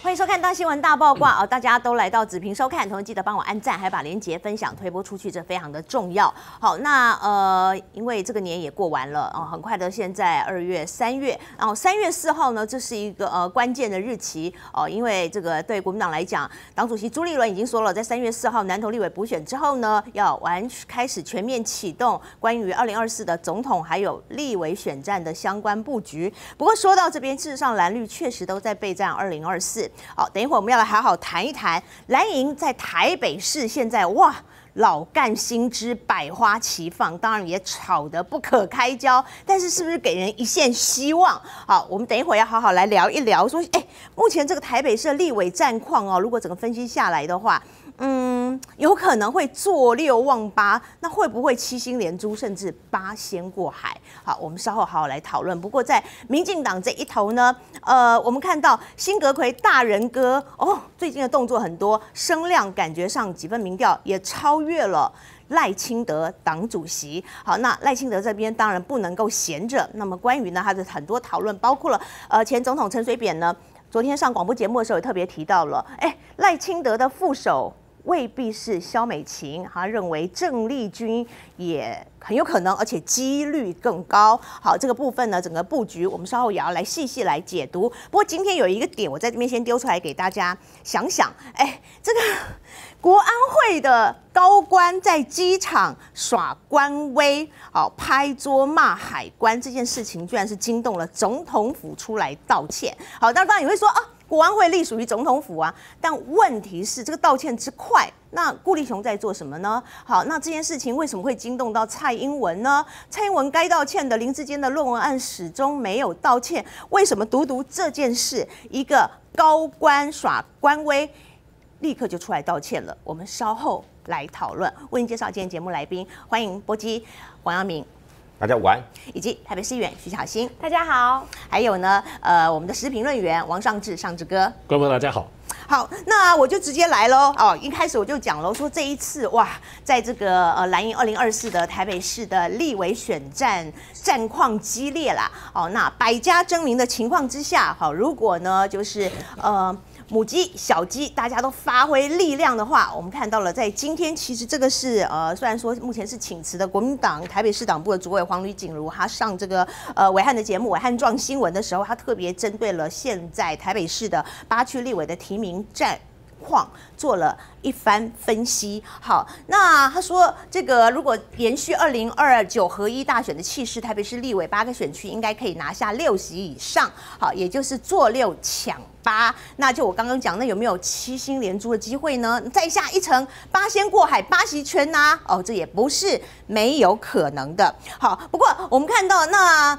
欢迎收看《大新闻大爆卦》哦，大家都来到子平收看，同时记得帮我按赞，还把链接分享推播出去，这非常的重要。好，那因为这个年也过完了哦，很快的，现在2月、3月，然后3月4号呢，这是一个关键的日期哦，因为这个对国民党来讲，党主席朱立伦已经说了，在3月4号南投立委补选之后呢，要开始全面启动关于2024的总统还有立委选战的相关布局。不过说到这边，事实上蓝绿确实都在备战2024。好，等一会儿我们要来好好谈一谈蓝营在台北市现在哇，老干新枝，百花齐放，当然也吵得不可开交，但是是不是给人一线希望？好，我们等一会儿要好好来聊一聊，说，目前这个台北市的立委战况哦，如果整个分析下来的话，有可能会坐6望8，那会不会7星连珠，甚至8仙过海？好，我们稍后好好来讨论。不过在民进党这一头呢，我们看到辛格奎大人哥哦，最近的动作很多，声量感觉上几份民调也超越了赖清德党主席。好，那赖清德这边当然不能够闲着。那么关于呢他的很多讨论，包括了前总统陈水扁呢，昨天上广播节目的时候也特别提到了，赖清德的副手未必是萧美琴，他认为郑丽君也很有可能，而且几率更高。好，这个部分呢，整个布局我们稍后也要来细细来解读。不过今天有一个点，我在这边先丢出来给大家想想，这个国安会的高官在机场耍官威，好，拍桌骂海关这件事情，居然是惊动了总统府出来道歉。好，当然你会说啊，国安会隶属于总统府啊，但问题是这个道歉之快，那顾立雄在做什么呢？好，那这件事情为什么会惊动到蔡英文呢？蔡英文该道歉的林智坚的论文案始终没有道歉，为什么独这件事，一个高官耍官威，立刻就出来道歉了？我们稍后来讨论。为您介绍今天节目来宾，欢迎波基黄阳明。 大家午安， 以及台北市议员徐巧芯， 大家好。 还有呢，我们的时事评论员王尚志，尚志哥， 观众朋友大家好。 好，那我就直接来喽。哦，一开始我就讲了，说这一次哇，在这个蓝营2024的台北市的立委选战况激烈啦。哦，那百家争鸣的情况之下，好，如果呢就是母鸡、小鸡，大家都发挥力量的话，我们看到了，在今天，其实这个是虽然说目前是请辞的国民党台北市党部的主委黄吕锦如，他上这个暐瀚的节目《暐瀚撞新闻》的时候，他特别针对了现在台北市的8区立委的提名战况做了一番分析。好，那他说，这个如果延续2029合一大选的气势，台北市立委8个选区应该可以拿下6席以上。好，也就是坐6抢8。那就我刚刚讲，那有没有7星连珠的机会呢？再下一层，8仙过海，8席全拿哦，这也不是没有可能的。好，不过我们看到那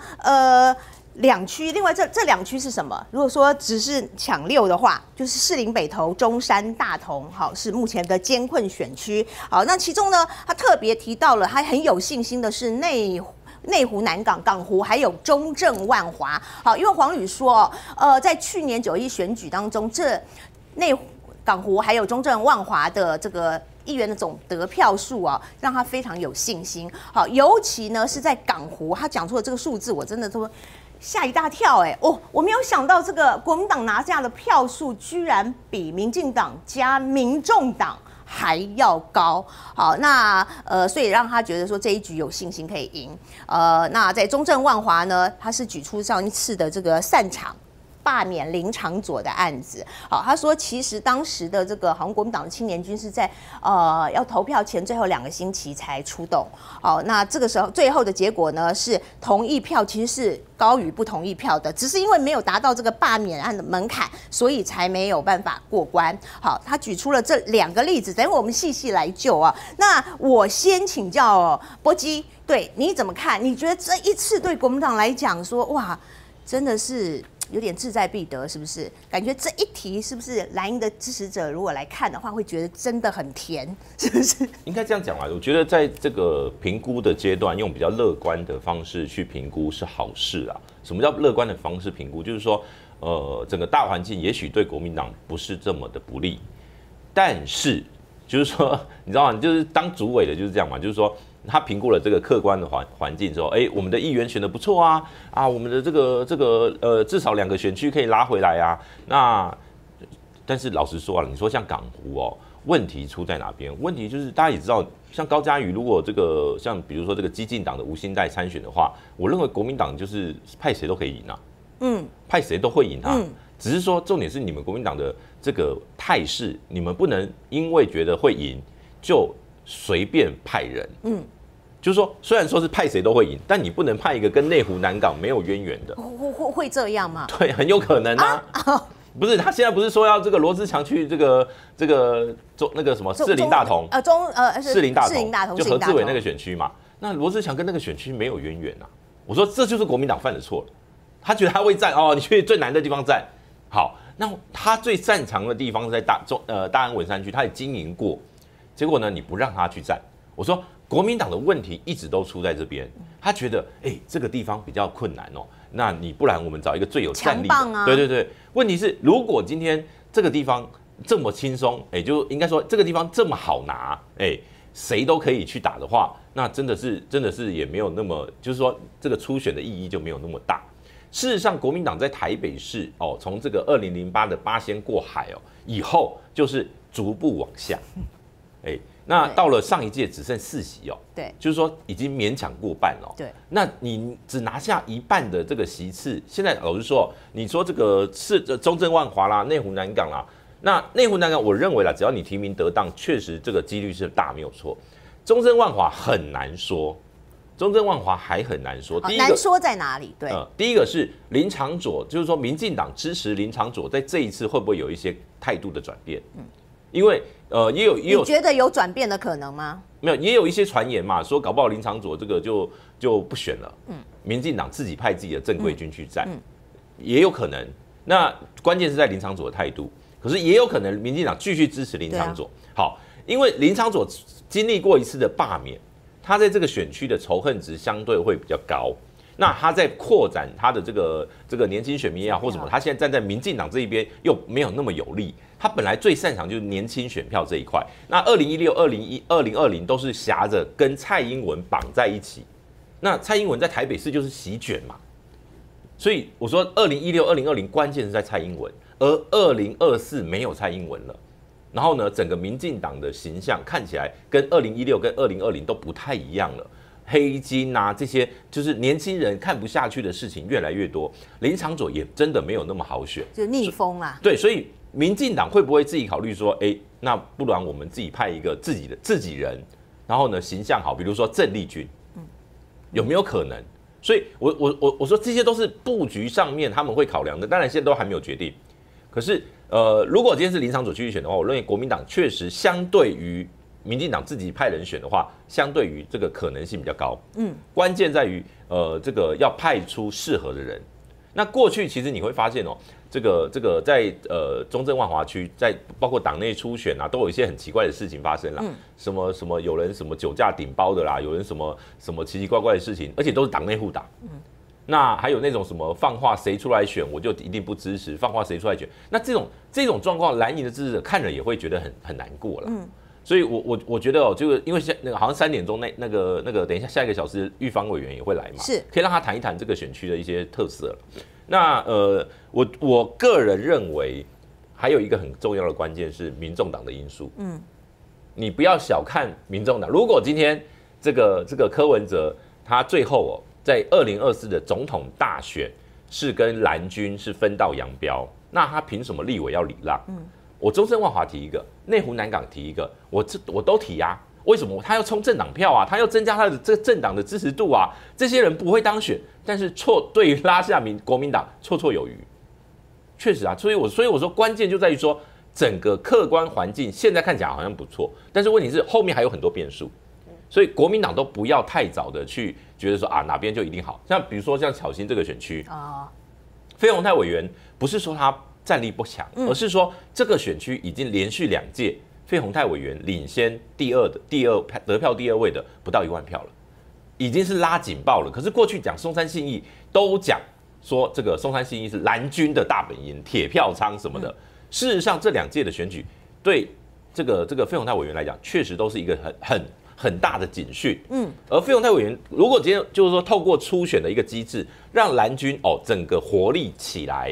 2区，另外这2区是什么？如果说只是抢6的话，就是士林北投、中山、大同，好，是目前的艰困选区。好，那其中呢，他特别提到了，他很有信心的是内湖、南港、港湖，还有中正、万华。好，因为黄吕说，在去年9·1选举当中，这内湖、港湖还有中正、万华的这个议员的总得票数啊，让他非常有信心。好，尤其呢是在港湖，他讲出了这个数字，我真的都吓一大跳我没有想到这个国民党拿下的票数居然比民进党加民众党还要高。好，那所以让他觉得说这一局有信心可以赢。那在中正万华呢，他是举出上一次的这个散场罢免林长佐的案子。好，他说其实当时的这个好像国民党的青年军是在要投票前最后2个星期才出动。好，那这个时候最后的结果呢是同意票其实是高于不同意票的，只是因为没有达到这个罢免案的门槛，所以才没有办法过关。好，他举出了这2个例子，等会我们细细来就啊。那我先请教波基，对你怎么看？你觉得这一次对国民党来讲说，哇，真的是有点志在必得，是不是？感觉这一题是不是蓝营的支持者如果来看的话，会觉得真的很甜，是不是？ 应该这样讲啦。我觉得在这个评估的阶段，用比较乐观的方式去评估是好事啊。什么叫乐观的方式评估？就是说，整个大环境也许对国民党不是这么的不利，但是就是说，你知道吗？就是当主委的就是这样嘛，就是说。他评估了这个客观的环境之后，我们的议员选得不错啊，我们的这个至少2个选区可以拉回来啊。那但是老实说啊，你说像港湖哦，问题出在哪边？问题就是大家也知道，像高嘉瑜，如果这个像比如说这个激进党的吴欣岱参选的话，我认为国民党就是派谁都可以赢啊，派谁都会赢啊。只是说重点是你们国民党的这个态势，你们不能因为觉得会赢就随便派人，就是说虽然说是派谁都会赢，但你不能派一个跟内湖南港没有渊源的， 会这样吗？ 对，很有可能啊。不是，他现在不是说要这个罗志强去这个那个什么士林大同士林大同就何志伟那个选区嘛？那罗志强跟那个选区没有渊源啊。我说这就是国民党犯的错了，他觉得他会站哦，你去最难的地方站。好，那他最擅长的地方是在大安文山区，他也经营过，结果呢你不让他去站，我说国民党的问题一直都出在这边，他觉得这个地方比较困难哦。那你不然我们找一个最有战力的，对，问题是如果今天这个地方这么轻松，就应该说这个地方这么好拿，谁都可以去打的话，那真的是也没有那么，就是说这个初选的意义就没有那么大。事实上，国民党在台北市从这个2008的八仙过海以后，就是逐步往下，那到了上一届只剩4席对， 就是说已经勉强过半了。 对， 那你只拿下一半的这个席次，现在老实说，你说这个是中正万华啦、内湖南港啦，那内湖南港我认为啦，只要你提名得当，确实这个几率是大，没有错。中正万华很难说，中正万华还很难说。第一个难说在哪里？对， 第一个是林昶佐，就是说民进党支持林昶佐，在这一次会不会有一些态度的转变？因为也有，你觉得有转变的可能吗？ 没有，也有一些传言嘛，说搞不好林昶佐这个就不选了，民进党自己派自己的正规军去战，也有可能。那关键是在林昶佐的态度，可是也有可能民进党继续支持林昶佐。好，因为林昶佐经历过一次的罢免，他在这个选区的仇恨值相对会比较高。那他在扩展他的这个年轻选民也好或什么，他现在站在民进党这一边又没有那么有利。他本来最擅长就是年轻选票这一块。那2016、2020都是挟着跟蔡英文绑在一起。那蔡英文在台北市就是席卷嘛，所以我说2016、2020关键是在蔡英文，而2024没有蔡英文了。然后呢，整个民进党的形象看起来跟2016跟2020都不太一样了。黑金啊，这些就是年轻人看不下去的事情越来越多，林昶佐也真的没有那么好选， 就逆风啦。 对，所以民进党会不会自己考虑说，那不然我们自己派一个自己人，然后呢形象好，比如说郑丽君，有没有可能？所以我说这些都是布局上面他们会考量的，当然现在都还没有决定。可是如果今天是林昶佐继续选的话，我认为国民党确实相对于民进党自己派人选的话，相对于这个可能性比较高。关键在于这个要派出适合的人。那过去其实你会发现这个在中正万华区，在包括党内初选啊，都有一些很奇怪的事情发生啦。什么有人什么酒驾顶包的啦，有人什么奇奇怪怪的事情，而且都是党内互打。那还有那种什么放话谁出来选我就一定不支持，放话谁出来选，那这种状况，蓝营的支持者看了也会觉得很难过了。所以我觉得就是因为那个好像3点钟那个等一下下一个小时玉芳委员也会来嘛，是可以让他谈一谈这个选区的一些特色了。那我个人认为还有一个很重要的关键是民众党的因素。你不要小看民众党，如果今天这个柯文哲他最后在2024的总统大选是跟蓝军是分道扬镳，那他凭什么立委要礼让？我中正万华提一个，内湖南港提一个，我都提啊。为什么？他要冲政党票啊，他要增加他的这个政党的支持度啊。这些人不会当选，但是对于拉下国民党绰绰有余，确实啊。所以我说关键就在于说，整个客观环境现在看起来好像不错，但是问题是后面还有很多变数。所以国民党都不要太早的去觉得说哪边就一定好。像比如说像巧心这个选区费鸿泰委员不是说他战力不强，而是说这个选区已经连续2届费鸿泰委员领先得票第二位的不到1万票了，已经是拉警报了。可是过去讲松山信义都讲说这个松山信义是蓝军的大本营，铁票仓什么的。事实上这2届的选举对这个费鸿泰委员来讲，确实都是一个很大的警讯。而费鸿泰委员如果今天就是说透过初选的一个机制，让蓝军整个活力起来，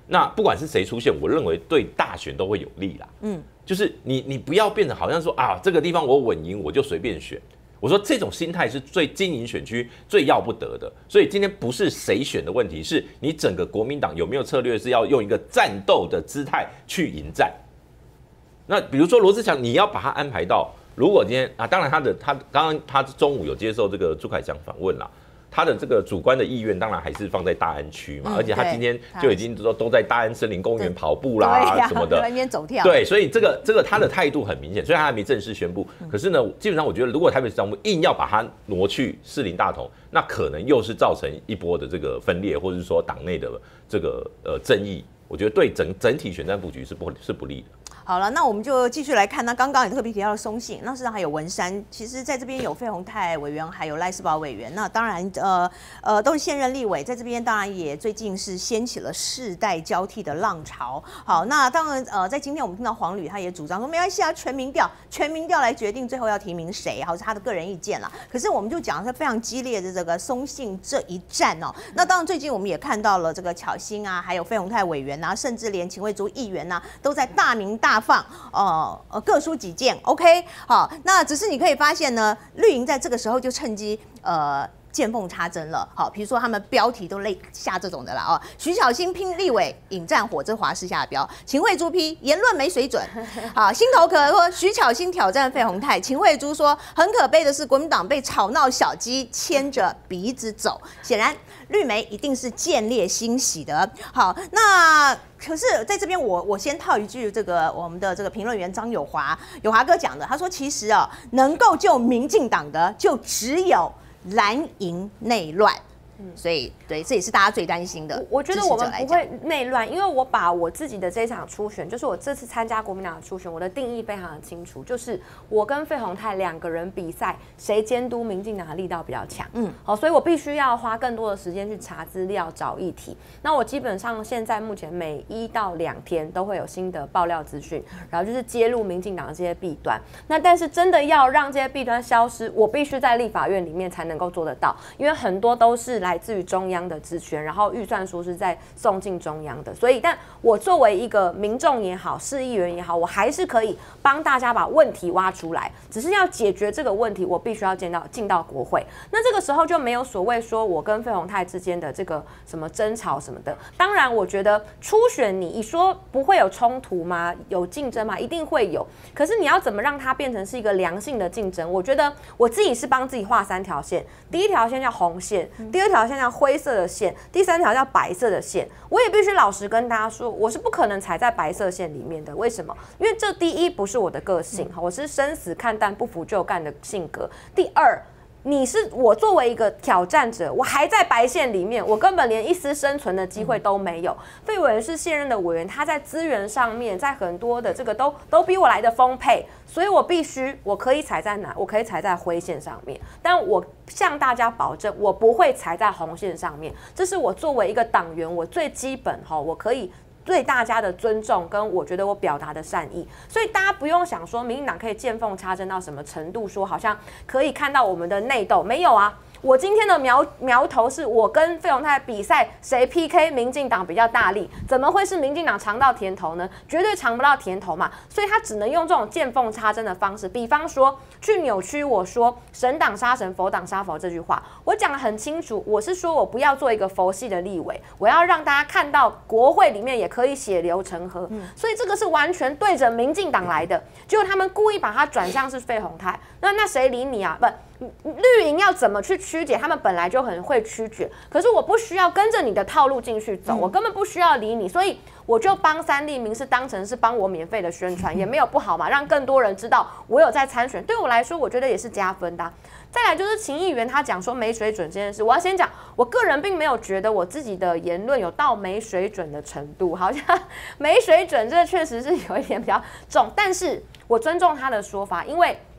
那不管是谁出现，我认为对大选都会有利啦。就是你不要变成好像说啊，这个地方我稳赢我就随便选。我说这种心态是最经营选区最要不得的。所以今天不是谁选的问题，是你整个国民党有没有策略是要用一个战斗的姿态去迎战。那比如说罗志祥，你要把他安排到，如果今天啊，当然他刚刚他中午有接受这个朱凯翔访问啦。他的这个主观的意愿当然还是放在大安区嘛，而且他今天就已经说都在大安森林公园跑步啦什么的， 那边走跳。 对，所以这个他的态度很明显，虽然他还没正式宣布，可是呢，基本上我觉得如果台北市政府硬要把他挪去士林大同，那可能又是造成一波的这个分裂，或者是说党内的这个争议，我觉得对整体选战布局是不利的。 好了，那我们就继续来看。那刚刚也特别提到了松信，那事实上还有文山。其实在这边有费鸿泰委员，还有赖士葆委员。那当然，都是现任立委，在这边当然也最近是掀起了世代交替的浪潮。好，那当然，在今天我们听到黄旅他也主张说没关系啊，全民调来决定最后要提名谁，好是他的个人意见啦。可是我们就讲是非常激烈的这个松信这一战哦。那当然最近我们也看到了这个巧芯啊，还有费鸿泰委员啊，甚至连秦慧珠议员啊，都在大鸣大放，各抒己见 ，OK， 好，那只是你可以发现呢，绿营在这个时候就趁机见缝插针了，好，比如说他们标题都类下这种的啦哦，徐巧芯拼立委引战火，这华视下的标，秦慧珠批言论没水准，好，心头壳说徐巧芯挑战费鸿泰，秦慧珠说很可悲的是国民党被吵闹小鸡牵着鼻子走，显然绿媒一定是见猎欣喜的，好，那。可是在这边我先套一句我们的这个评论员张友华哥讲的，他说其实能够救民进党的就只有蓝营内乱。所以对，这也是大家最担心的。 我觉得我们不会内乱，因为我把我自己的这场初选，就是我这次参加国民党的初选，我的定义非常的清楚，就是我跟费鸿泰2个人比赛，谁监督民进党的力道比较强。好，所以我必须要花更多的时间去查资料、找议题。那我基本上现在目前每1到2天都会有新的爆料资讯，然后就是揭露民进党的这些弊端。那但是真的要让这些弊端消失，我必须在立法院里面才能够做得到，因为很多都是来自于中央的职权，然后预算书是在送进中央的，所以，但我作为一个民众也好，市议员也好，我还是可以帮大家把问题挖出来。只是要解决这个问题，我必须要进到国会。那这个时候就没有所谓说我跟费鸿泰之间的这个什么争吵什么的。当然，我觉得初选你说不会有冲突吗？有竞争吗？一定会有。可是你要怎么让它变成是一个良性的竞争？我觉得我自己是帮自己画3条线，第1条线叫红线，第2条线叫灰色的线，第3条叫白色的线。我也必须老实跟大家说，我是不可能踩在白色线里面的。为什么？因为这第一不是我的个性，我是生死看淡、不服就干的性格。第2，你是我作为一个挑战者，我还在白线里面，我根本连一丝生存的机会都没有。费委员是现任的委员，他在资源上面，在很多的这个都比我来的丰沛，所以我可以踩在哪？我可以踩在灰线上面，但我向大家保证，我不会踩在红线上面。这是我作为一个党员，我最基本我可以对大家的尊重跟我觉得我表达的善意，所以大家不用想说民进党可以见缝插针到什么程度，说好像可以看到我们的内斗，没有啊。我今天的苗头是我跟费鸿泰比赛，谁 PK 民进党比较大力？怎么会是民进党尝到甜头呢？绝对尝不到甜头嘛！所以他只能用这种见缝插针的方式，比方说去扭曲我说神党杀神，佛党杀佛这句话。我讲得很清楚，我是说我不要做一个佛系的立委，我要让大家看到国会里面也可以血流成河。所以这个是完全对着民进党来的，结果他们故意把它转向是费鸿泰，那谁理你啊？不。绿营要怎么去曲解？他们本来就很会曲解，可是我不需要跟着你的套路进去走，我根本不需要理你，所以我就帮3立民是当成是帮我免费的宣传，也没有不好嘛，让更多人知道我有在参选，对我来说，我觉得也是加分的。再来就是秦议员他讲说没水准这件事，我要先讲，我个人并没有觉得我自己的言论有到没水准的程度，好像没水准这确实是有一点比较重，但是我尊重他的说法，因为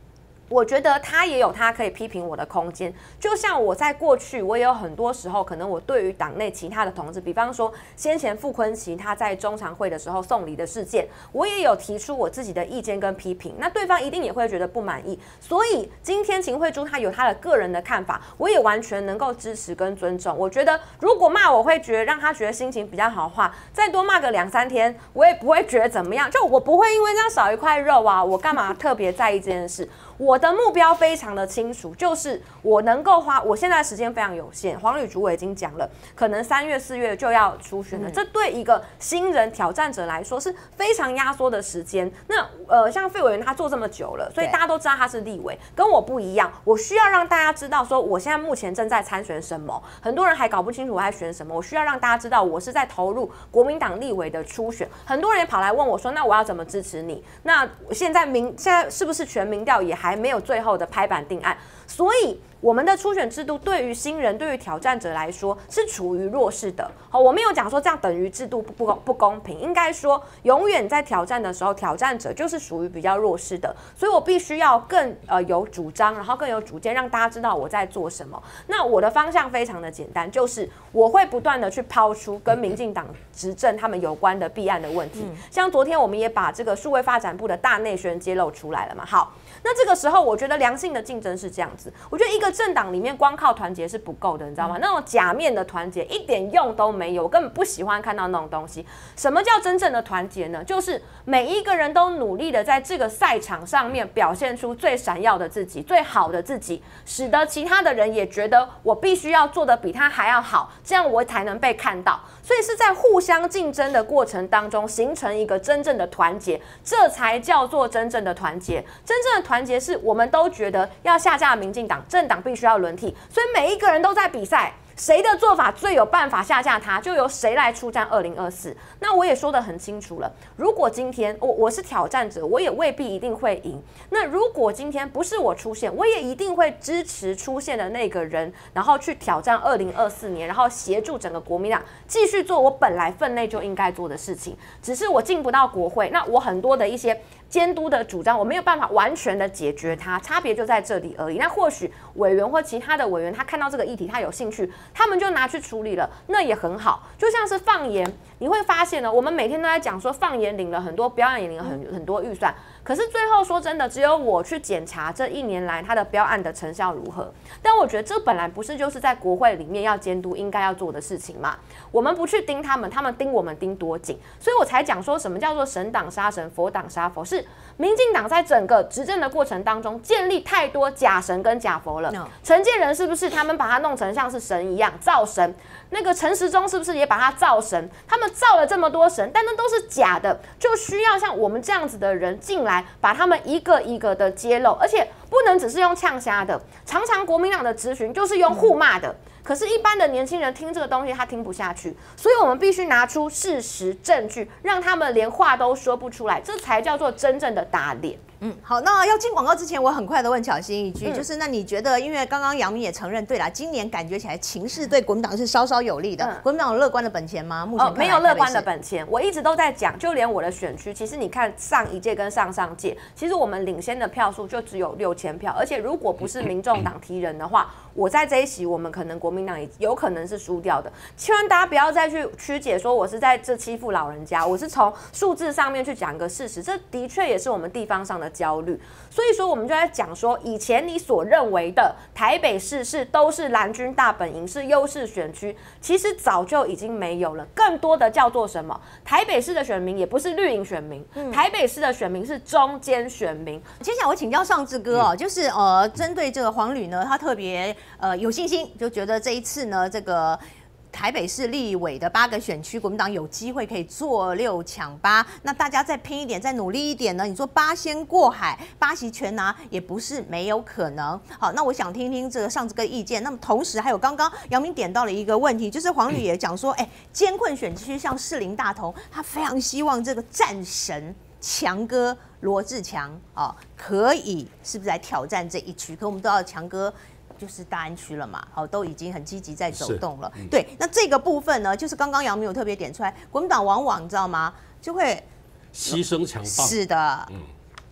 我觉得他也有他可以批评我的空间，就像我在过去，我也有很多时候，可能我对于党内其他的同志，比方说先前傅昆萁他在中常会的时候送礼的事件，我也有提出我自己的意见跟批评，那对方一定也会觉得不满意，所以今天秦慧珠她有她的个人的看法，我也完全能够支持跟尊重。我觉得如果骂我会觉得让他觉得心情比较好的话，再多骂个2、3天，我也不会觉得怎么样，就我不会因为这样少一块肉啊，我干嘛特别在意这件事？我的目标非常的清楚，就是我能够花，我现在时间非常有限。黄旅主委已经讲了，可能3月、4月就要初选了，这对一个新人挑战者来说是非常压缩的时间。那像费委员他做这么久了，所以大家都知道他是立委，跟我不一样，我需要让大家知道说我现在目前正在参选什么，很多人还搞不清楚我在选什么，我需要让大家知道我是在投入国民党立委的初选。很多人也跑来问我说，那我要怎么支持你？那现在是不是全民调也还没有最后的拍板定案？所以我们的初选制度对于新人、对于挑战者来说是处于弱势的。好，我没有讲说这样等于制度不公平，应该说永远在挑战的时候，挑战者就是属于比较弱势的，所以我必须要更有主张，然后更有主见，让大家知道我在做什么。那我的方向非常的简单，就是我会不断的去抛出跟民进党执政他们有关的弊案的问题。像昨天我们也把这个数位发展部的大内宣揭露出来了嘛。好，那这个时候我觉得良性的竞争是这样子，我觉得一个政党里面光靠团结是不够的，你知道吗？那种假面的团结一点用都没有，我根本不喜欢看到那种东西。什么叫真正的团结呢？就是每一个人都努力的在这个赛场上面表现出最闪耀的自己、最好的自己，使得其他的人也觉得我必须要做得比他还要好，这样我才能被看到。所以是在互相竞争的过程当中形成一个真正的团结，这才叫做真正的团结。真正的团结是我们都觉得要下架民进党，政党必须要轮替，所以每一个人都在比赛，谁的做法最有办法下架他，就由谁来出战2024。那我也说得很清楚了，如果今天我是挑战者，我也未必一定会赢。那如果今天不是我出现，我也一定会支持出现的那个人，然后去挑战2024年，然后协助整个国民党继续做我本来分内就应该做的事情。只是我进不到国会，那我很多的一些监督的主张，我没有办法完全的解决它，差别就在这里而已。那或许委员或其他的委员，他看到这个议题，他有兴趣，他们就拿去处理了，那也很好。就像是放言，你会发现呢，我们每天都在讲说放言领了很多，标案也领了很多预算，可是最后说真的，只有我去检查这1年来他的标案的成效如何。但我觉得这本来不是就是在国会里面要监督应该要做的事情嘛？我们不去盯他们，他们盯我们盯多紧，所以我才讲说什么叫做神党杀神，佛党杀佛，是民进党在整个执政的过程当中建立太多假神跟假佛了。陈建仁是不是他们把他弄成像是神一样造神？那个陈时中是不是也把他造神？他们造了这么多神，但那都是假的，就需要像我们这样子的人进来，把他们一个一个的揭露，而且不能只是用呛瞎的。常常国民党的质询就是用互骂的。可是，一般的年轻人听这个东西，他听不下去，所以我们必须拿出事实证据，让他们连话都说不出来，这才叫做真正的打脸。 好，那要进广告之前，我很快的问巧芯一句，就是那你觉得，因为刚刚杨明也承认，对啦，今年感觉起来情势对国民党是稍稍有利的，国民党有乐观的本钱吗？目前没有乐观的本钱，我一直都在讲，就连我的选区，其实你看上一届跟上上届，其实我们领先的票数就只有6000票，而且如果不是民众党提人的话，我在这一席，我们可能国民党也有可能是输掉的。希望大家不要再去曲解说我是在这欺负老人家，我是从数字上面去讲一个事实，这的确也是我们地方上的焦虑。所以说，我们就在讲说，以前你所认为的台北市都是蓝军大本营，是优势选区，其实早就已经没有了。更多的叫做什么？台北市的选民也不是绿营选民，台北市的选民是中间选民。 接下来我请教尚志哥哦，就是针对这个黄旅呢，他特别有信心，就觉得这一次呢，这个台北市立委的8个选区，国民党有机会可以做6抢8。那大家再拼一点，再努力一点呢？你说8仙过海，8席全拿也不是没有可能。好，那我想听听这个尚志哥意见。那么同时还有刚刚杨明点到了一个问题，就是黄旅也讲说，艰困选区像士林大同，他非常希望这个战神强哥罗志强可以是不是来挑战这一区？可我们都知道强哥就是大安区了嘛，好，都已经很积极在走动了。对，那这个部分呢，就是刚刚杨明有特别点出来，国民党往往你知道吗，就会牺牲强棒。 是的，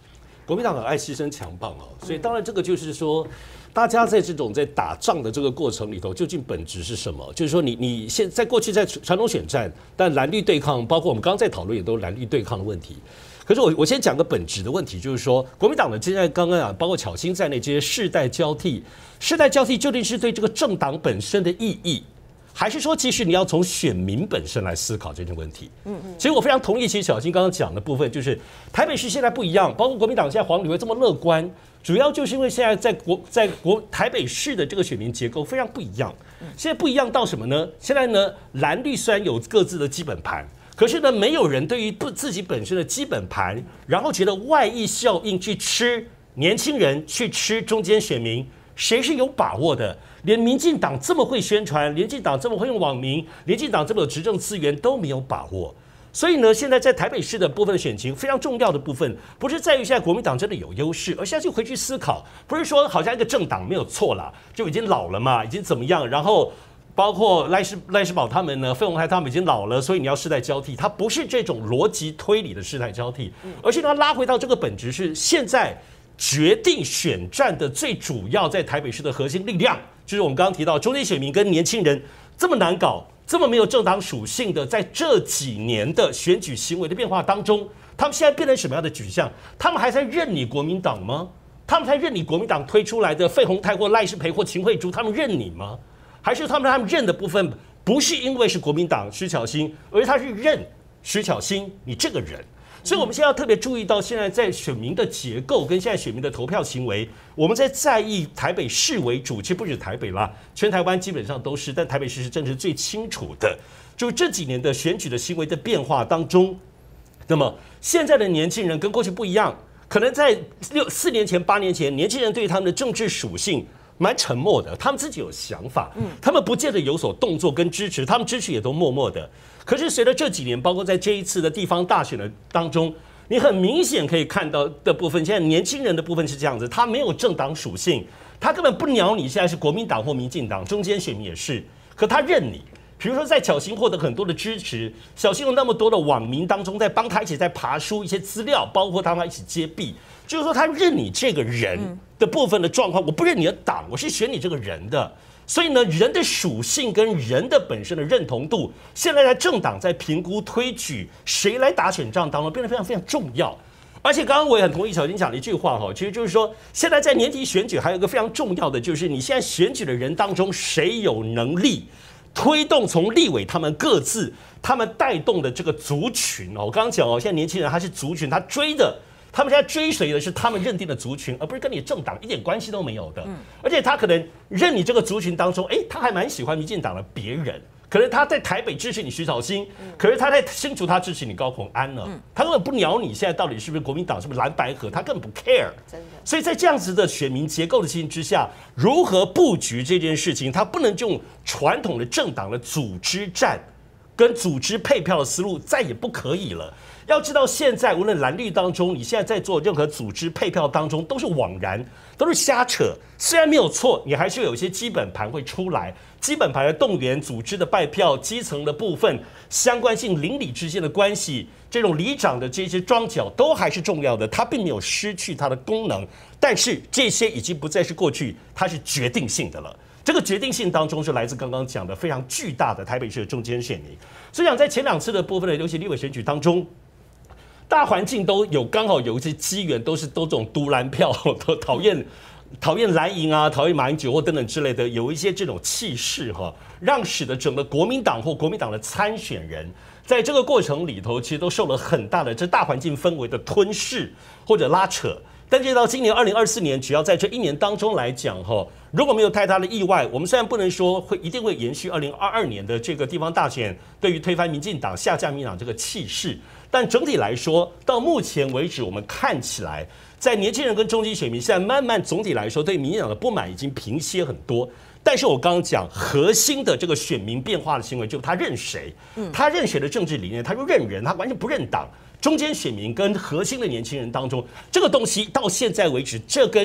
国民党很爱牺牲强棒哦，所以当然这个就是说，大家在这种在打仗的这个过程里头，究竟本质是什么？就是说你现在过去在传统选战，但蓝绿对抗，包括我们刚刚在讨论也都是蓝绿对抗的问题。可是我先讲个本质的问题，就是说国民党的现在刚刚包括巧芯在内这些世代交替究竟是对这个政党本身的意义？还是说，其实你要从选民本身来思考这件问题。其实我非常同意，其实小新刚刚讲的部分，就是台北市现在不一样，包括国民党现在黄旅会这么乐观，主要就是因为现在在台北市的这个选民结构非常不一样。现在不一样到什么呢？现在呢，蓝绿虽然有各自的基本盘，可是呢，没有人对于自己本身的基本盘，然后觉得外溢效应去吃年轻人，去吃中间选民，谁是有把握的？连民进党这么会宣传，民进党这么会用网民，民进党这么有执政资源都没有把握。所以呢，现在在台北市的部分选情非常重要的部分，不是在于现在国民党真的有优势，而是要去回去思考，不是说好像一个政党没有错啦，就已经老了嘛，已经怎么样，然后包括赖世宝他们呢，费鸿泰他们已经老了，所以你要世代交替，它不是这种逻辑推理的世代交替，而是要拉回到这个本质是现在决定选战的最主要在台北市的核心力量。就是我们刚刚提到中间选民跟年轻人这么难搞，这么没有政党属性的，在这几年的选举行为的变化当中，他们现在变成什么样的取向？他们还在认你国民党吗？他们才认你国民党推出来的费鸿泰或赖士培或秦慧珠，他们认你吗？还是他们认的部分不是因为是国民党徐巧芯，而是他是认徐巧芯你这个人？所以我们现在要特别注意到，现在在选民的结构跟现在选民的投票行为，我们在意台北市为主，其实不止台北啦，全台湾基本上都是，但台北市是真的是最清楚的。就这几年的选举的行为的变化当中，那么现在的年轻人跟过去不一样，可能在4年前、8年前，年轻人对于他们的政治属性蛮沉默的，他们自己有想法，他们不见得有所动作跟支持，他们支持也都默默的。可是随着这几年，包括在这一次的地方大选的当中，你很明显可以看到的部分，现在年轻人的部分是这样子，他没有政党属性，他根本不鸟你现在是国民党或民进党，中间选民也是，可他认你。比如说在巧芯获得很多的支持，巧芯有那么多的网民当中在帮他一起在爬梳一些资料，包括他们一起揭弊，就是说他认你这个人的部分的状况，我不认你的党，我是选你这个人的。所以呢，人的属性跟人的本身的认同度，现在在政党在评估推举谁来打选仗当中变得非常非常重要。而且刚刚我也很同意小金讲的一句话哈，其实就是说，现在在年底选举还有一个非常重要的，就是你现在选举的人当中，谁有能力推动从立委他们各自他们带动的这个族群哦，我刚刚讲哦，现在年轻人他是族群，他追的。他们现在追随的是他们认定的族群，而不是跟你政党一点关系都没有的。而且他可能认你这个族群当中，他还蛮喜欢民进党的别人，可能他在台北支持你徐巧芯，可是他在新竹他支持你高虹安了，他根本不鸟你现在到底是不是国民党，是不是蓝白合，他根本不 care。真的。所以在这样子的选民结构的情形之下，如何布局这件事情，他不能用传统的政党的组织战跟组织配票的思路，再也不可以了。要知道，现在无论蓝绿当中，你现在在做任何组织配票当中，都是枉然，都是瞎扯。虽然没有错，你还是有一些基本盘会出来，基本盘的动员、组织的拜票、基层的部分、相关性、邻里之间的关系，这种里长的这些庄脚都还是重要的，它并没有失去它的功能。但是这些已经不再是过去，它是决定性的了。这个决定性当中是来自刚刚讲的非常巨大的台北市的中间选民。所以讲在前2次的部分的尤其立委选举当中，大环境都有刚好有一些机缘，都这种独蓝票，都讨厌蓝营啊，讨厌马英九或等等之类的，有一些这种气势哈，让使得整个国民党或国民党的参选人，在这个过程里头，其实都受了很大的这大环境氛围的吞噬或者拉扯。但是到今年2024年，只要在这1年当中来讲哈，如果没有太大的意外，我们虽然不能说一定会延续2022年的这个地方大选对于推翻民进党、下架民进党这个气势，但整体来说，到目前为止，我们看起来，在年轻人跟中间选民现在慢慢总体来说对民进党的不满已经平息很多。但是我刚刚讲核心的这个选民变化的行为，就是他认谁，他认谁的政治理念，他就认人，他完全不认党。中间选民跟核心的年轻人当中，这个东西到现在为止，这跟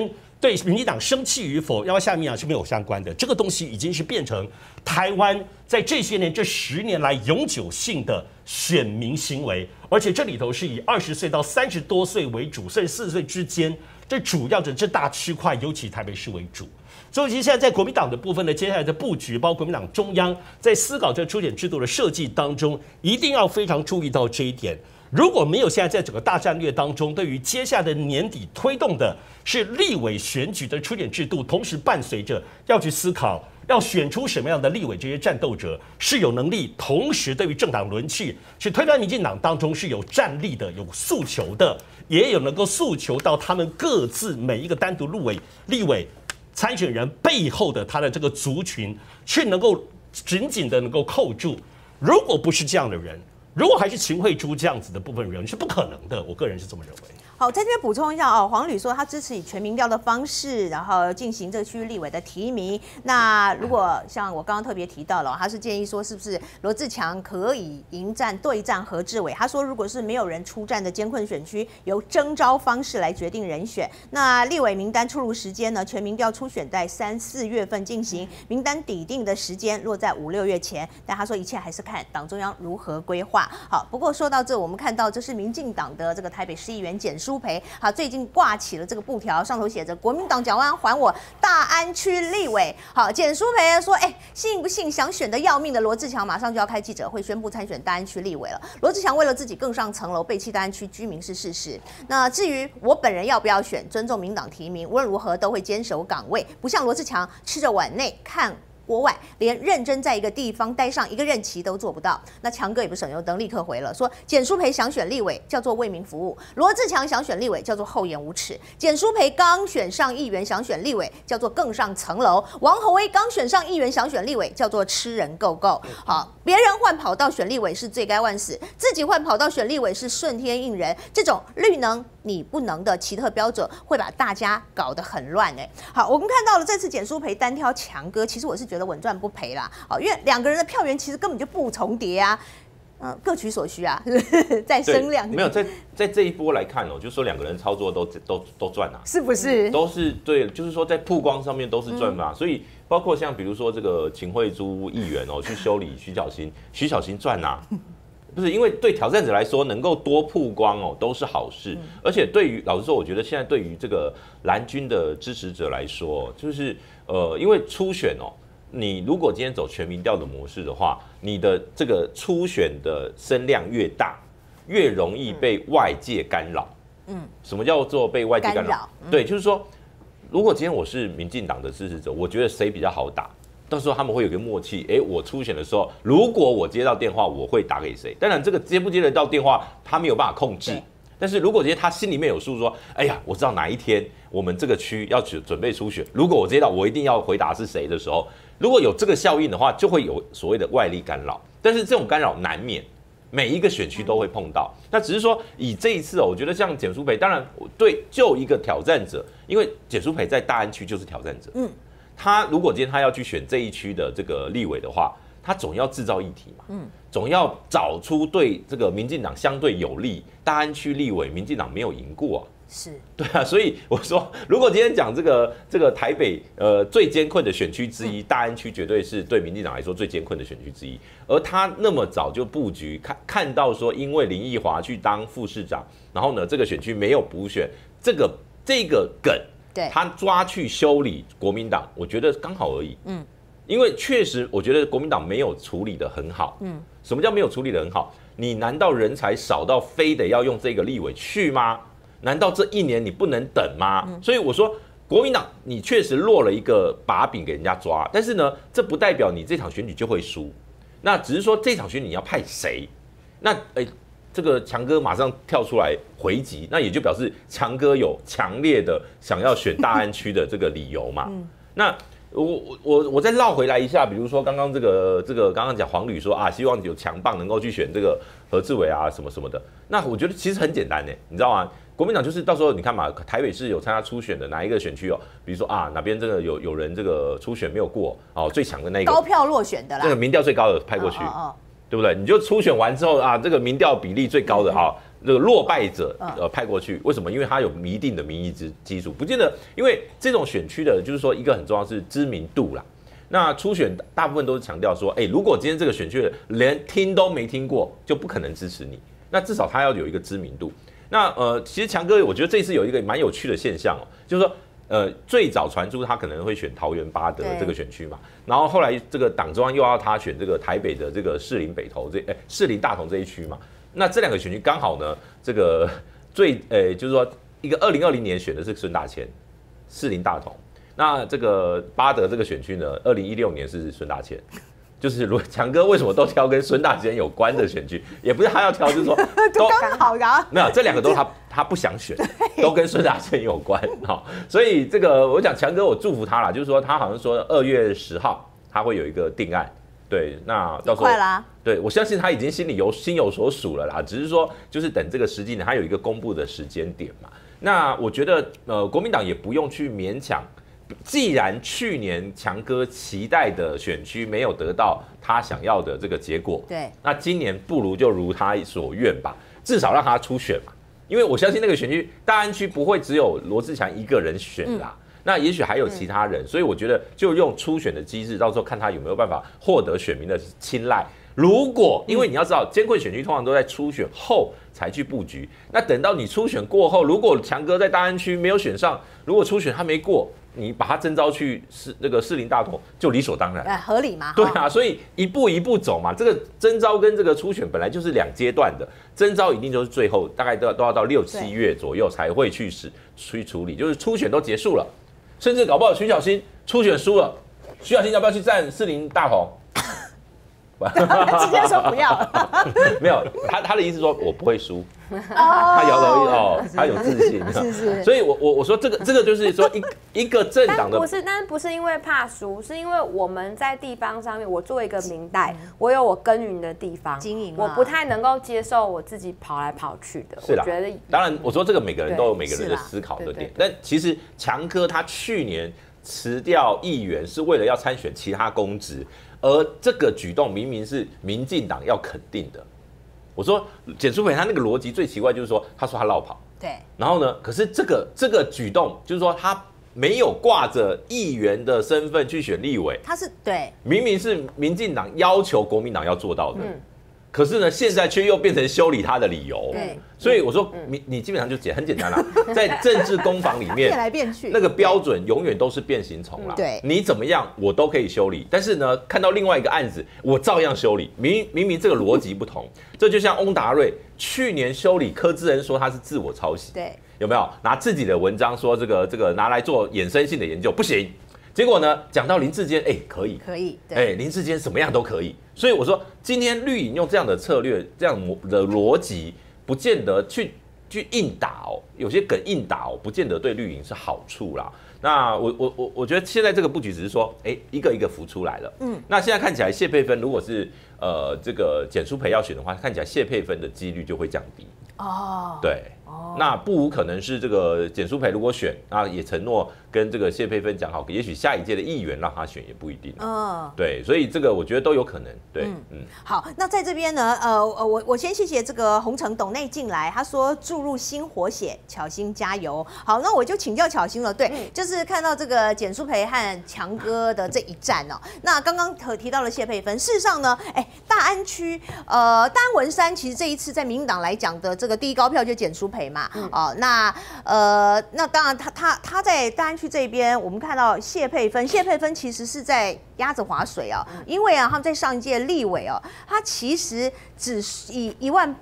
对民进党生气与否，要不要下民进党是没有相关的。这个东西已经是变成台湾在这些年这10年来永久性的选民行为，而且这里头是以20岁到30多岁为主，34岁之间，这主要的这大区块，尤其台北市为主。所以其实现在在国民党的部分呢，接下来的布局，包括国民党中央在思考这初选制度的设计当中，一定要非常注意到这一点。如果没有现在在整个大战略当中，对于接下来的年底推动的是立委选举的初选制度，同时伴随着要去思考要选出什么样的立委，这些战斗者是有能力，同时对于政党轮替是推翻民进党当中是有战力的、有诉求的，也有能够诉求到他们各自每一个单独立委参选人背后的他的这个族群是能够紧紧的能够扣住。如果不是这样的人，如果还是秦慧珠这样子的部分人是不可能的，我个人是这么认为。 好，在这边补充一下哦，黄旅说他支持以全民调的方式，然后进行这个区域立委的提名。那如果像我刚刚特别提到了，他是建议说，是不是罗智强可以迎战对战何志伟？他说，如果是没有人出战的艰困选区，由征召方式来决定人选。那立委名单出炉时间呢？全民调初选在3、4月份进行，名单底定的时间落在5、6月前。但他说，一切还是看党中央如何规划。好，不过说到这，我们看到这是民进党的这个台北市议员简书培，好，最近挂起了这个布条，上头写着“国民党蒋万安还我大安区立委”。好，简书培说，信不信想选得要命的罗智强马上就要开记者会宣布参选大安区立委了。罗智强为了自己更上层楼，背弃大安区居民是事实。那至于我本人要不要选，尊重民党提名，无论如何都会坚守岗位，不像罗智强吃着碗内看国外，连认真在一个地方待上一个任期都做不到。那强哥也不省油灯，立刻回了说，简书培想选立委叫做为民服务，罗智强想选立委叫做厚颜无耻。简书培刚选上议员想选立委叫做更上层楼，王宏威刚选上议员想选立委叫做吃人够够。好，别人换跑道选立委是罪该万死，自己换跑道选立委是顺天应人，这种绿能你不能的奇特标准会把大家搞得很乱好，我们看到了这次简书培单挑强哥，其实我是觉得稳赚不赔啦。因为两个人的票源其实根本就不重叠啊，各取所需啊，在声量没有在这一波来看就是说两个人操作都赚啊， 是不是？ 都是对，就是说在曝光上面都是赚嘛，所以包括像比如说这个秦慧珠议员去修理徐小新赚啊。不是因为对挑战者来说，能够多曝光都是好事，而且对于老实说，我觉得现在对于这个蓝军的支持者来说，就是因为初选你如果今天走全民调的模式的话，你的这个初选的声量越大，越容易被外界干扰。什么叫做被外界干扰？对，就是说，如果今天我是民进党的支持者，我觉得谁比较好打。到时候他们会有个默契，我初选的时候，如果我接到电话，我会打给谁？当然，这个接不接得到电话，他没有办法控制。但是如果今天他心里面有数，说，哎呀，我知道哪一天我们这个区要准备初选，如果我接到，我一定要回答是谁的时候，如果有这个效应的话，就会有所谓的外力干扰。但是这种干扰难免，每一个选区都会碰到。那只是说以这一次我觉得像简书培，当然对就一个挑战者，因为简书培在大安区就是挑战者。他如果今天他要去选这一区的这个立委的话，他总要制造议题嘛，总要找出对这个民进党相对有利。大安区立委，民进党没有赢过啊， 是对啊，所以我说，如果今天讲这个台北最艰困的选区之一，大安区绝对是对民进党来说最艰困的选区之一。而他那么早就布局，看到说，因为林奕华去当副市长，然后呢，这个选区没有补选，这个梗。他抓去修理国民党，我觉得刚好而已。因为确实，我觉得国民党没有处理得很好。什么叫没有处理得很好？你难道人才少到非得要用这个立委去吗？难道这1年你不能等吗？所以我说，国民党你确实落了一个把柄给人家抓，但是呢，这不代表你这场选举就会输。那只是说这场选举你要派谁？那这个强哥马上跳出来回击，那也就表示强哥有强烈的想要选大安区的这个理由嘛。那我再绕回来一下，比如说刚刚这个刚刚讲黄旅说希望有强棒能够去选这个何志伟啊什么什么的。那我觉得其实很简单你知道吗？国民党就是到时候你看嘛，台北市有参加初选的哪一个选区比如说哪边这个有人这个初选没有过最强的那个高票落选的啦， 这个民调最高的派过去。对不对？你就初选完之后这个民调比例最高的这个落败者派过去，为什么？因为他有一定的民意基础，不见得，因为这种选区的，就是说一个很重要是知名度啦。那初选大部分都是强调说，如果今天这个选区的连听都没听过，就不可能支持你。那至少他要有一个知名度。那其实强哥，我觉得这次有一个蛮有趣的现象就是说，最早传出他可能会选桃园八德这个选区嘛，然后后来这个党中央又要他选这个台北的这个士林北投士林大同这一区嘛。那这2个选区刚好呢，这个就是说一个2020年选的是孙大千，士林大同。那这个八德这个选区呢，2016年是孙大千。就是强哥为什么都挑跟孙大千有关的选区，也不是他要挑，就是说都刚好啊。 没有，这2个都他不想选，都跟孙大千有关所以这个我讲强哥，我祝福他啦，就是说他好像说2月10号他会有一个定案。对，那到时候快啦。 对，我相信他已经心有所属了啦，只是说就是等这个时机呢，他有一个公布的时间点嘛。那我觉得国民党也不用去勉强，既然去年强哥期待的选区没有得到他想要的这个结果， 对， 那今年不如就如他所愿吧，至少让他出选嘛。因为我相信那个选区大安区不会只有罗志强一个人选啦。那也许还有其他人，所以我觉得就用初选的机制，到时候看他有没有办法获得选民的青睐。如果因为你要知道，监会选区通常都在初选后才去布局，那等到你初选过后，如果强哥在大安区没有选上，如果初选他没过，你把他征召去那个士林大同，就理所当然， 合理嘛？ 对啊，所以一步一步走嘛。这个征召跟这个初选本来就是2阶段的，征召一定就是最后大概都要到6、7月左右才会去处理，就是初选都结束了。甚至搞不好徐小新初选输了，徐小新要不要去站士林大同？ 直接说不要。 没有，他的意思说我不会输。他摇头他有自信。 是。 所以我说这个就是说一个政党的但不是因为怕输，是因为我们在地方上面，我作为一个民代，我有我耕耘的地方经营， 我不太能够接受我自己跑来跑去的。 是啦， 我觉得当然我说这个每个人都有每个人的思考的点，但其实强哥他去年辞掉议员是为了要参选其他公职，而这个举动明明是民进党要肯定的。我说简书培他那个逻辑最奇怪，就是说他说他落跑， 对， 然后呢，可是这个举动就是说他没有挂着议员的身份去选立委， 他是对，明明是民进党要求国民党要做到的。可是呢，现在却又变成修理他的理由。 对， 所以我说你基本上就很简单啦，在政治攻防里面变来变去， 那个标准永远都是变形虫啦。 对， 你怎么样我都可以修理，但是呢，看到另外一个案子，我照样修理。明明这个逻辑不同，这就像翁达瑞去年修理柯志恩说他是自我抄袭， 对， 有没有拿自己的文章说这个拿来做衍生性的研究不行？结果呢，讲到林智坚，可以，林智坚什么样都可以。所以我说，今天绿营用这样的策略、这样的逻辑，不见得去硬打有些梗硬打不见得对绿营是好处啦。那我觉得现在这个布局只是说，一个一个浮出来了。那现在看起来谢佩芬如果是这个简书培要选的话，看起来谢佩芬的几率就会降低。对。那不无可能是这个简书培如果选，那也承诺跟这个谢佩芬讲好，也许下一届的议员让他选也不一定。对，所以这个我觉得都有可能。对， 好，那在这边呢，我先谢谢这个洪城董内进来，他说注入新活血，巧心加油。好，那我就请教巧心了。对，就是看到这个简书培和强哥的这一战哦。那刚刚提到了谢佩芬，事实上呢，大安区，大安文山其实这一次在民进党来讲的这个第一高票就简书培嘛。那当然他在大安区这边，我们看到谢佩芬其实是在鸭子划水啊，因为他们在上一届立委他其实只以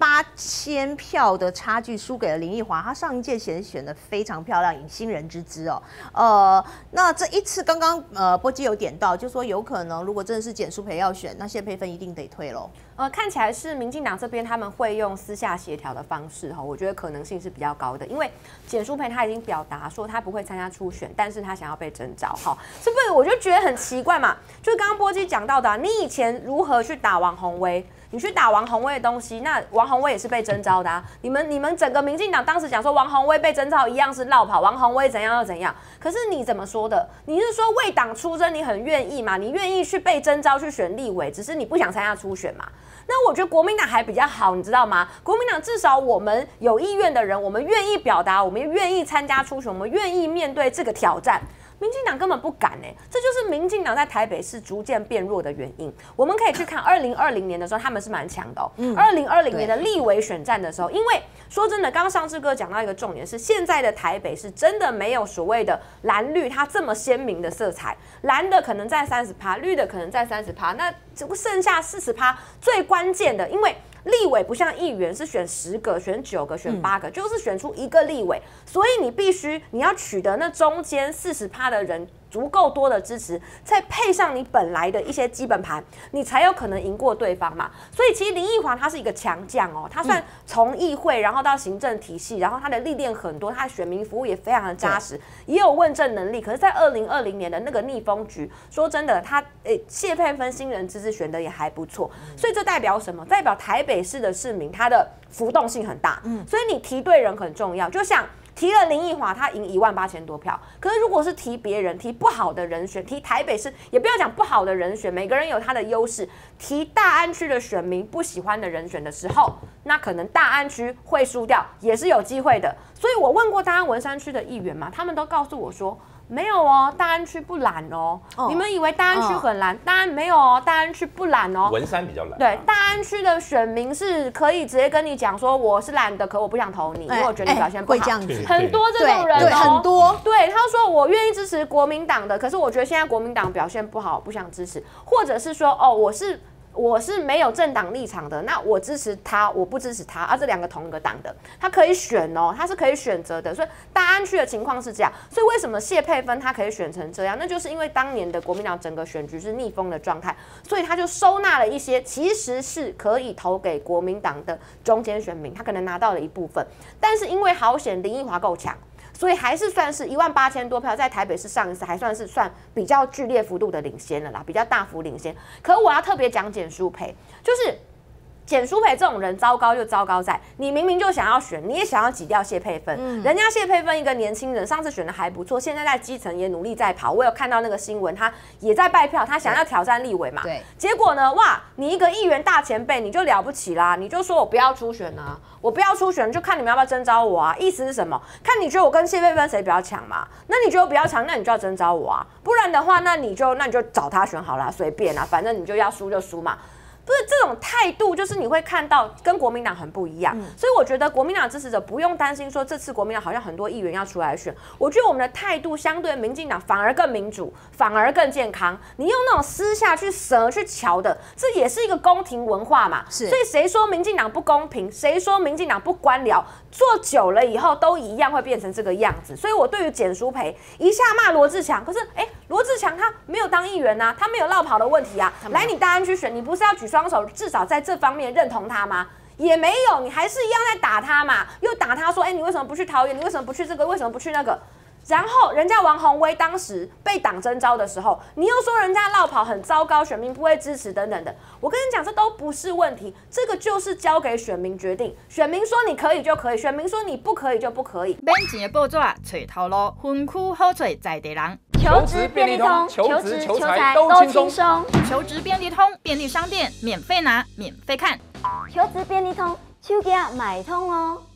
18000票的差距输给了林奕华，他上一届选得非常漂亮，以新人之姿那这一次刚刚波基有点到，就说有可能如果真的是简书培要选，那谢佩芬一定得退喽。 看起来是民进党这边他们会用私下协调的方式我觉得可能性是比较高的，因为简书培他已经表达说他不会参加初选，但是他想要被征召是不是？我就觉得很奇怪嘛，就是刚刚波基讲到的你以前如何去打王宏威？你去打王宏威的东西，那王宏威也是被征召的你们整个民进党当时讲说王宏威被征召一样是落跑，王宏威怎样又怎样。 可是你怎么说的？你是说为党出征，你很愿意嘛？你愿意去被征召去选立委，只是你不想参加初选嘛？那我觉得国民党还比较好，你知道吗？国民党至少我们有意愿的人，我们愿意表达，我们愿意参加初选，我们愿意面对这个挑战。民进党根本不敢这就是民进党在台北市逐渐变弱的原因。我们可以去看2020年的时候，他们是蛮强的2020年的立委选战的时候，因为说真的，刚刚尚志哥讲到一个重点是，现在的台北是真的没有所谓的蓝绿它这么鲜明的色彩，蓝的可能在30%，绿的可能在30%，那剩下40%最关键的，因为立委不像议员是选10个、选9个、选8个，就是选出一个立委，所以你要取得那中间40%的人足够多的支持，再配上你本来的一些基本盘，你才有可能赢过对方嘛。所以其实林奕华他是一个强将他算从议会，然后到行政体系，然后他的历练很多，他的选民服务也非常的扎实，也有问政能力。可是，在2020年的那个逆风局，说真的，他谢佩芬新人之子选的也还不错，所以这代表什么？代表台北市的市民他的浮动性很大，所以你提对人很重要，就像。提了林奕华，他赢18000多票。可是如果是提别人，提不好的人选，提台北市，也不要讲不好的人选，每个人有他的优势。提大安区的选民不喜欢的人选的时候，那可能大安区会输掉，也是有机会的。所以我问过大安文山区的议员嘛，他们都告诉我说。没有大安区不蓝你们以为大安区很蓝，大安没有大安区不蓝文山比较蓝。 对，大安区的选民是可以直接跟你讲说我是蓝的，可我不想投你，因为我觉得你表现不好。 会这样子， 很多这种人对，很多。 对，他说我愿意支持国民党的，可是我觉得现在国民党表现不好，不想支持，或者是说我是没有政党立场的，那我支持他，我不支持他这两个同一个党的，他可以选他是可以选择的。所以大安区的情况是这样，所以为什么谢佩芬他可以选成这样？那就是因为当年的国民党整个选举是逆风的状态，所以他就收纳了一些其实是可以投给国民党的中间选民，他可能拿到了一部分，但是因为好险林奕华够强。所以还是算是18000多票，在台北市上一次还算比较剧烈幅度的领先了啦，比较大幅领先。可我要特别讲简舒培，就是简舒培这种人糟糕就糟糕在，你明明就想要选，你也想要挤掉谢佩芬。人家谢佩芬一个年轻人，上次选的还不错，现在在基层也努力在跑。我有看到那个新闻，他也在拜票，他想要挑战立委嘛。 对。 结果呢，哇，你一个议员大前辈，你就了不起啦，你就说我不要初选啊。我不要初选，就看你们要不要征召我啊？意思是什么？看你觉得我跟谢佩芬谁比较强嘛？那你觉得我比较强，那你就要征召我啊。不然的话，那你就找他选好啦，随便啦，反正你就要输就输嘛。不是这种态度，就是你会看到跟国民党很不一样，所以我觉得国民党支持者不用担心说这次国民党好像很多议员要出来选，我觉得我们的态度相对民进党反而更民主，反而更健康。你用那种私下去舌去瞧的，这也是一个宫廷文化嘛。所以谁说民进党不公平，谁说民进党不官僚，做久了以后都一样会变成这个样子。所以我对于简舒培一下骂罗智强，可是罗智强他没有当议员啊，他没有落跑的问题啊，来你大安区选，你不是要举双手，至少在这方面认同他吗？也没有，你还是一样在打他嘛，又打他说，你为什么不去桃园？你为什么不去这个？为什么不去那个？然后人家王宏威当时被党征召的时候，你又说人家落跑很糟糕，选民不会支持等等的。我跟你讲，这都不是问题，这个就是交给选民决定。选民说你可以就可以，选民说你不可以就不可以。 免钱的报纸找头路，分区好找在地人。 求职便利通，求职求财都轻松。 求职便利通，便利商店免费拿，免费看。 求职便利通，手机买通哦。